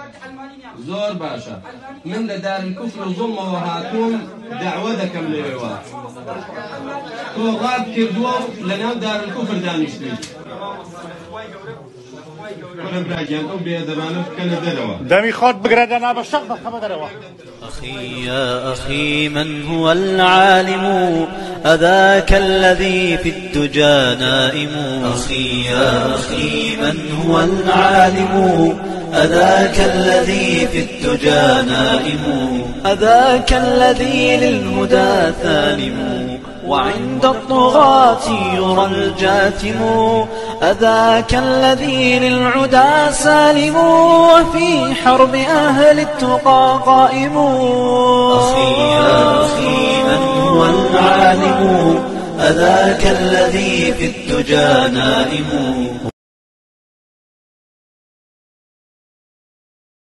زور باشا من لدار الكفر ظلمة وهاتون دعوة دكم ليوا تو غاب كردو لنا دار الكفر دانشتي ولا براجعن أو بيدبانه كان دلوا دمي خود بقردنا بالشغل خبر دلوا. أخي يا أخي من هو العالم أذاك الذي في الدجى نائم. أخي يا أخي من هو العالم أذاك الذي في الدجى نائم. أذاك الذي للهدى ثالم وعند الطغاة يرى الجاثم. أذاك الذي للعدا سالم وفي حرب أهل التقى قائم. أخي يا أخي من هو العالم أذاك الذي في الدجى نائم.